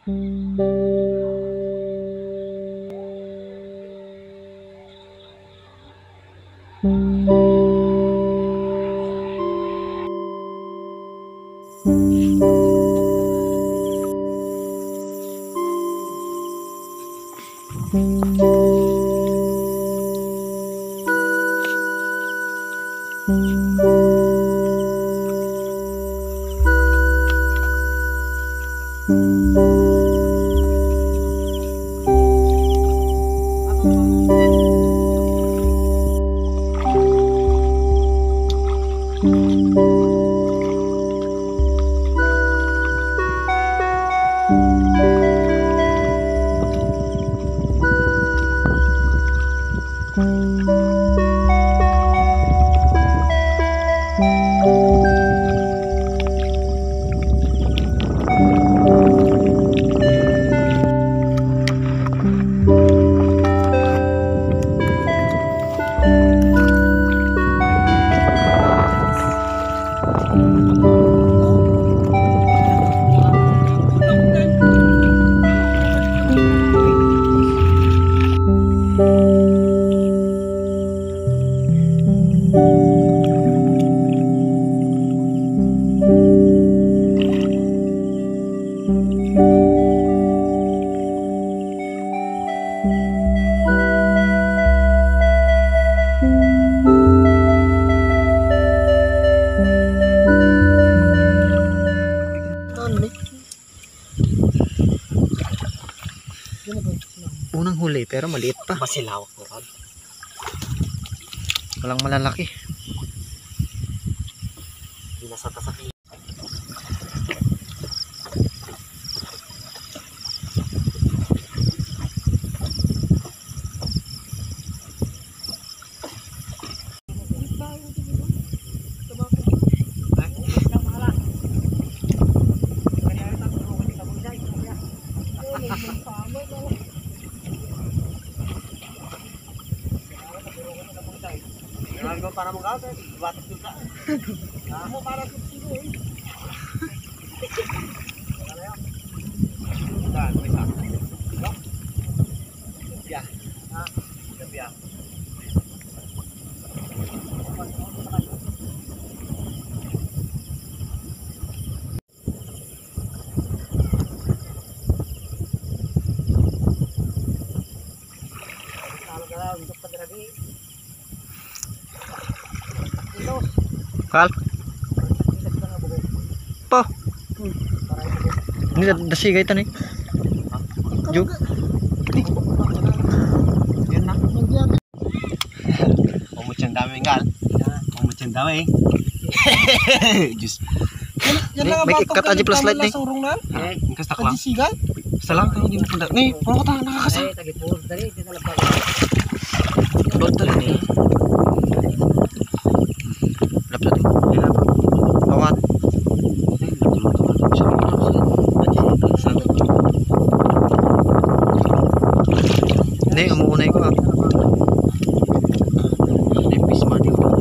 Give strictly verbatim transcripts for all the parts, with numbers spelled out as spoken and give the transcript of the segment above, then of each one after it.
Unang huli pero maliit pa. Masilawak mo rod. Walang malalaki. Binasatak. Jangan para mo ka, batas juga. Kamu para sa sino eh. Dan, bisa. No? Ya. Ah, ya. Untuk penderagi. Kal. Po. Ini dasi kayak itu nih. Juk. Mau cendame kal. Mau cendame. Jus. Make ikat aja flashlight nih. Eh, ikat tak lang. Salang kalau di pundak. Nih, mau kata nakakasa. Betul ini. Dapat tuh. Bawat. Ini umuunay ko ah. Nipis mati ko.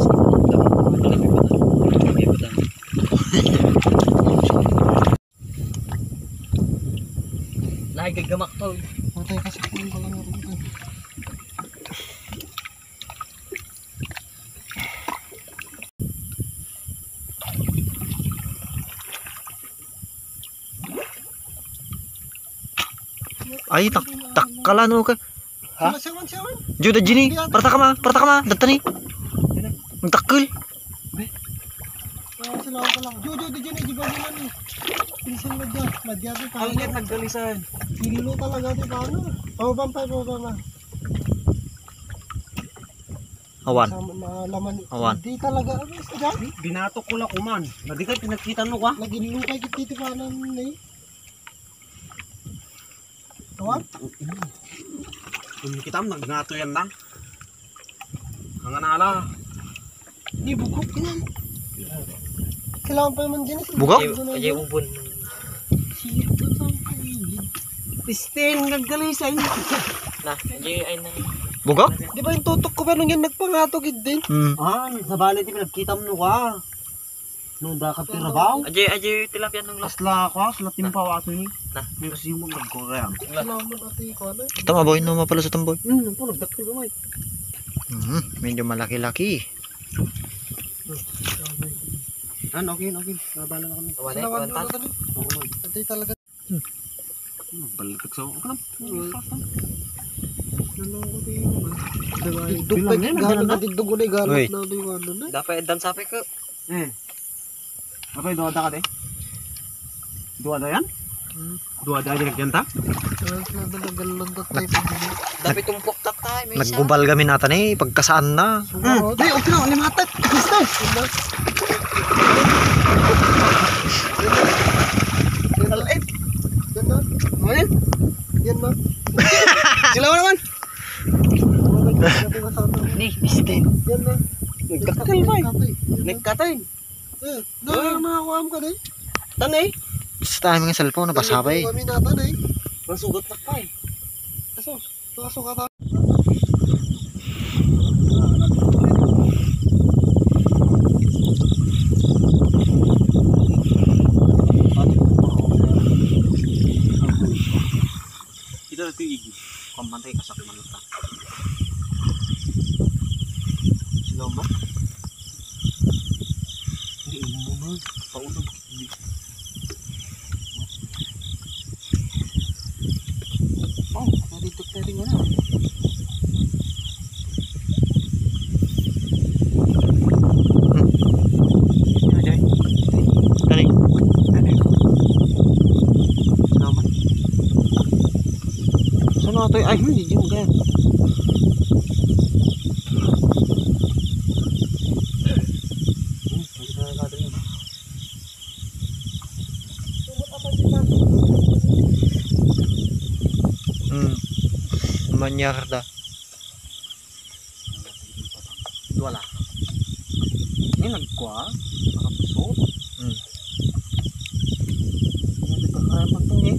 Lagi gamak to. Patay kasi kung ko lang ito. Ay tak takkalan mo ka. Ha? Siwan, siwan. Juda jini, pertama pertama datani. Magtakkel. Ah, sila ko lang. Jojo di jini di ba ni. Pinsan mo dyan. Madya di pa. Alit naggalisan. Nililo talaga di paano. Oh, bampay mo ba na. Awan. Sama na laman. Awan. Di talaga ano sa dyan. Binatok ko lang kuman. Madi ka pinagkita mo ka. Naginlukay kit dito pa nan ni. Awan. Kung kita mo nagnato yan lang. Ang anala. Di bugok yan. Kailangan pa naman dyan. Bugok? Ay ubon. Siyot lang sa kaligid. Pistin naggalisan. Na, ay ay na. Bugok? Di ba yung tutok ko ba nung yan nagpangatog din? Hmm. Ah, sa balit pinagkita mo ka. Nung dakat tirabaw. Aje aje tilapia nung last. Asla ako, asla timpaw ato ni. Nah. May kasi yung mga nagkura. Salamat ate ko ano. Tama boy, no mapalo sa tamboy. Hmm, ito nagdakil gamay. Hmm, medyo malaki-laki. Ano, okay, okay. Nabala na kami. Salamat mo ate. Oo, man. Ate talaga. Baliktag sa ako. Ano ko din. Bilang Dugpek yan, gano'n bilang na na. didug ulit gano'n Uy. na di wala na. Dapat dan sapi ko. Eh. Apa dua ada kade? Dua ada yan? Dua ada aja nagkanta? Tapos na nagalan ta tayo pag Dapat tumpok tatay, may isa. Naggubal kami natin eh, pagkasaan na. sumarot. Di, okay na, limatat. Gusto. Alait. Yan na. Ano? Yan na. Sila mo naman. Ni, biste. Yan na. Nagdakil ba eh? Katay. Nagkatay. Eh, na makakuha mo ka na eh. Tanay. Sa tayo mga cellphone, napasabay. Kami natan eh. Masugat na pa eh. Kaso, kaso ka tayo. Kita nanti igi. Pamantay ka sa kimalutan. Sila mo? Hindi mo na. Paulog. Oh, nandito tayo rin na. Tani. Naman. Sana ito ay hindi juga. Hmm. Manyar dah. Wala. Ini nagkuha, nakapusot. Hmm. Hindi ka kaya magtungi.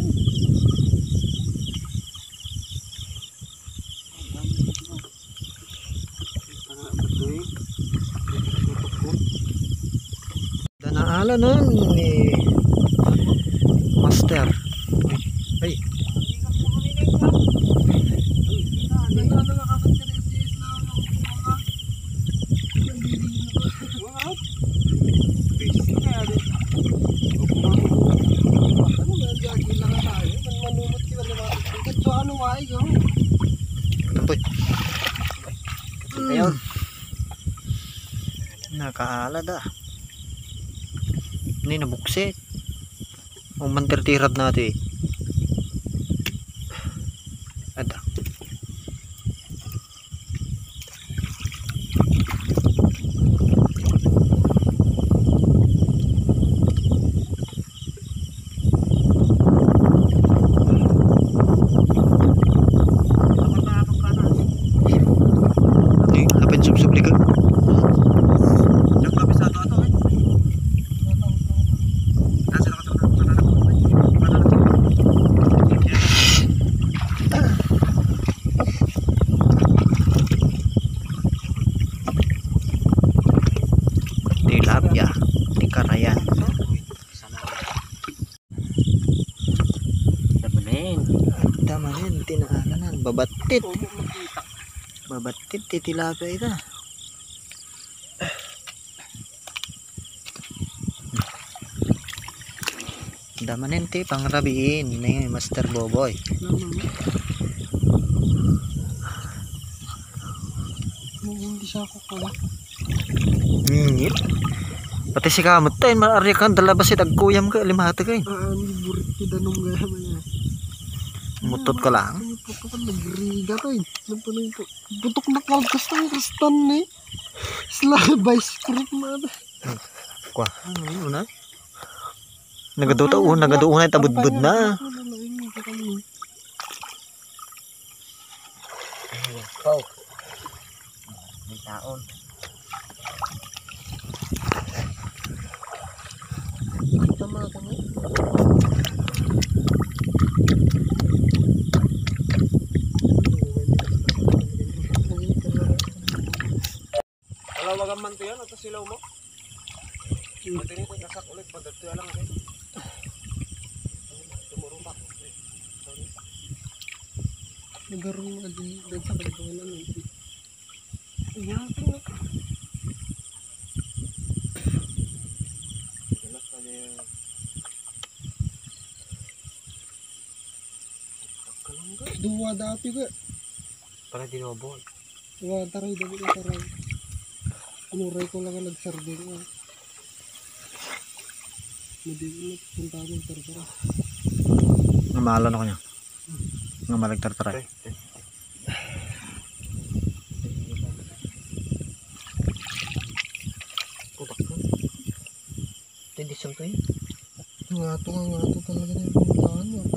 Danaala nun ni Master. Ay, tampoy. Ayun. Nakaala da. Ini nabuksit. Ang mantirtirad natin eh. Ada. Ini lapin sub-sub liga. Tilapia di Karayan. Dapanin. Tama yan, tinaalanan. Babatit. Babatit, ti tilapia ito. Damanin ti, pangrabiin. Ni Master Boboy. Hindi siya ako kala. Ngit. Pati si kamot tayo, maari kang dalabas si tagkuyam ka, limahata ka eh. Ah, ni burit ki danong gaya mo niya. Mutot ka lang. Ano po ka nagriga to eh. Ano po na ito? Butok na kalkas ng kastan eh. Slabay script mo na. Kwa, ano yun na? Nagaduta o, nagaduta na tabudbud na. Pau. May taon. Tama kami. Wala wagang man to yan, ito silaw mo. Nagarong adi dan sa kalibangan lang. Iya, tingnan. Dua dati ka. Para dinobo. Dua taray dami ka taray. Anuray ko lang ang nagsarding ko. Hindi ko nagpunta ng tartara. Ngamalan ako niya. Ngamalag tartaray. Putak ka. Hindi samto yun. Ngato nga ngato talaga na yung puntahan mo.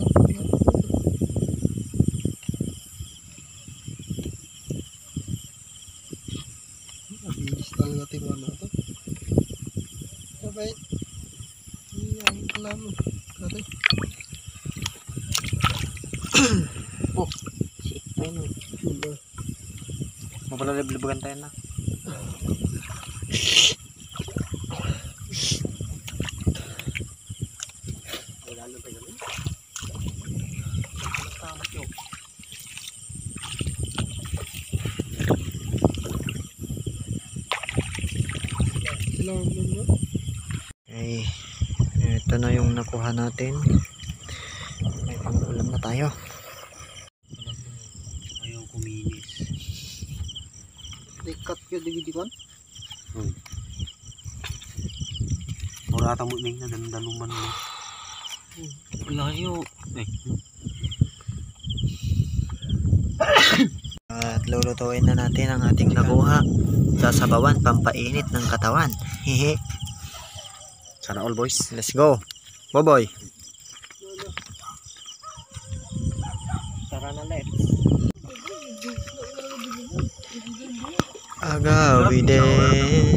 Mabilis talaga timan na ito. Sabay. Iyan ko lang. Kari. Ayun. Diba? Mapalaliblibagan tayo na. Salamat mo. Okay. Ito na yung nakuha natin. May pang-ulam na tayo. Ayaw kuminis. Ikat ka di kan? Hmm. Murata mo ning na dandaluman mo. Wala kayo. Eh. At lulutuin na natin ang ating nakuha. Sasabawan, pampainit ng katawan. Hehe. Sana all boys. Let's go. Boboy. Tara na let's. Agawi din.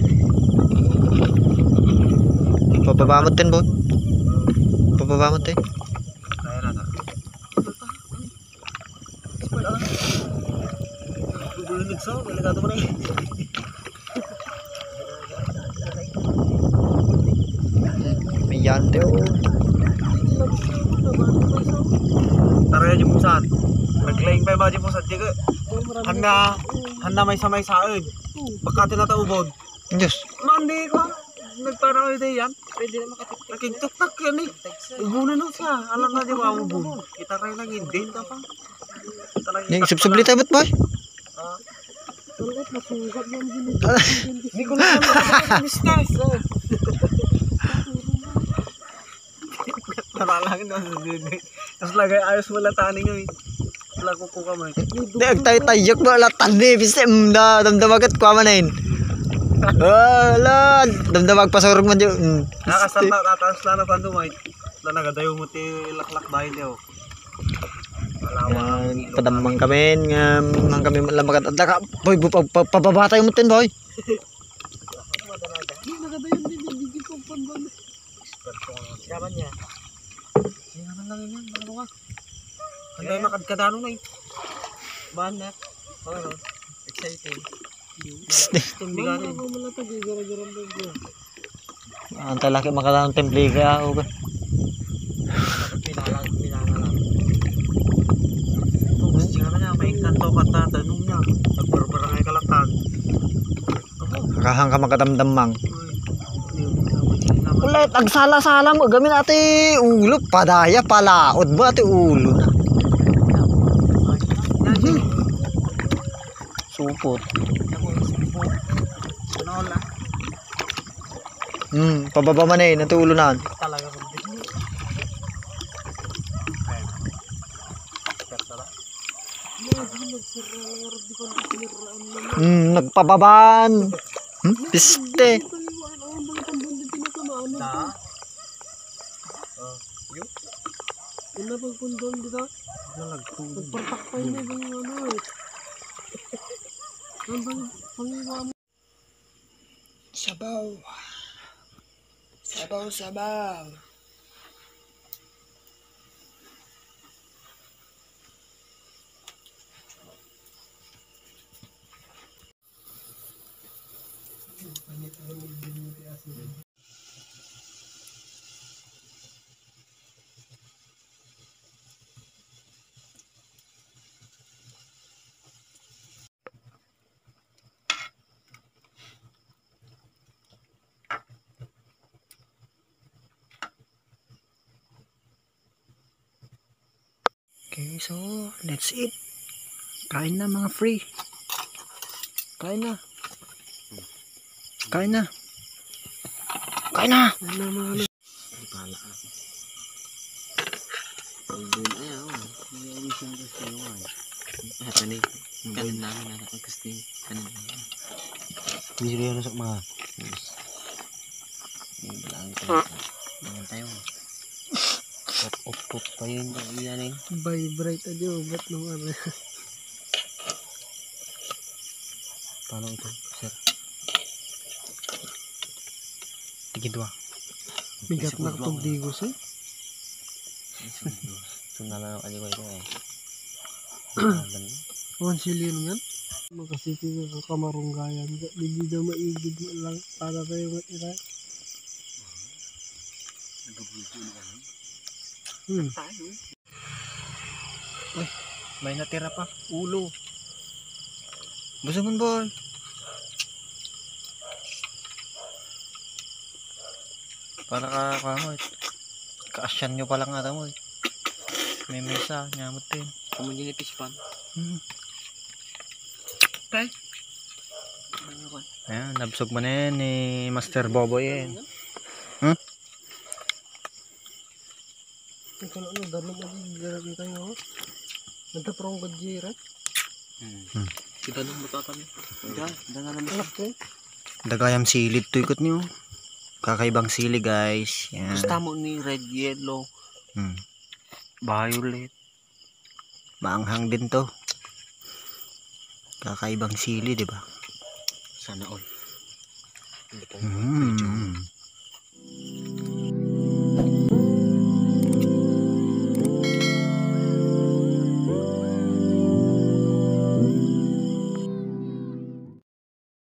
Papabamot din, boy. Papabamot din. Kaya na na. Bubulunod sa, wala ka ito mo na eh. May yante oh. Tara yan yung pusan. Naglaying pa yung mga yung pusan. Di ka, handa, handa may samay saan. Baka tinataubod. Diyos. Mandi ko. Nagparang ulit yan. Pwede na makatiktik. Nakiktok-tak yan eh. Ubunan na siya. Alam na di ba ang ubun. Kita rin lagi. Denta pa. Yung subsubli tayo ba't boy? Ulit masugat yung ginit. Hindi ko lang alam. Business. Nalalangin na sa dede. Tapos lagay ayos mo lang taning yun eh. Wala ko po kamay. Di, agtay-tayok mo. Latan di. Bisa, mda. Damdamagat kwa man na yun. Wala. Damdamag pasurog man yun. Nakasanta. Tatas lang na pando may. Wala nagadayo mo ti laklak bahay niyo. Yan, padamang kami nga mang kami lamagat at laka boy bu- pa- pa- pababatay mo tin boy. Nakadayon din hindi ko pandan. Siyaman niya. Siyaman lang yan. Ano ka? Handa yung makadkadano na eh. Bahan na. Ano? Exciting. Tumbigan Mama eh. ko malatag eh. Gara-gara mo ko. Ang talaki makalang temple ka o ba. Pinalang, pinalang. Tapos siyaman niya. May kanto ka ta. Tanong niya. Nagbarbarang ay kalaktan. Kahang ka makadamdam mang. Ulit agsala-sala mo gamin ati ulo padaya palaot ba ati ulo na. Supot. Nola. Hmm, pababa man eh natulo na. Talaga ko. Hmm, nagpababan. Hmm, piste. Da. Ano pag kundon dito? Nagpartakpay na yung ano eh. Ano bang pangiwa mo? Sabaw. Sabaw, sabaw. Okay, so let's eat. Kain na mga free. Kain na. Kain na. Kain na. Ano na mga ano. Ay, pala ka. Pagdun, ayaw. Hindi ako isang gusto naman. Ah, tanay. Kanan namin na nakagkasti. Kanan namin. Hindi sila yung nasak mga. Hindi lang tayo. Naman tayo. Up, up, up pa yun. Yan eh. Vibrate aja obat nung ano. Paano ito, sir? Tigid dua. Bigat na itong digos eh. Sunala ng kanya ko ito eh. One silyon yan. Makasipin ka kamarunggayan ka. Hindi na maigid mo lang para tayo matira. Hmm. Uy, may natira pa. Ulo. Busog mo boy. Para ka kamot. Kaasyan nyo pala nga mo. May mesa, nyamot din. Kamu dinipis pan. Hmm. Tay. Ayan, nabsog mo na yan ni Master Boboy yan. Hmm? Ito na ano, dami na din tayo. Nagtaprong gadjira. Hmm. Kita nung matatan. Diyan, diyan na naman. Alak ko eh. Dagayam silid to ikot nyo. Kakaibang sili guys. Yan. Gusto mo ni red, yellow, Hmm. violet. Maanghang din to. Kakaibang sili, di ba? Sana all. Hindi ko Hmm.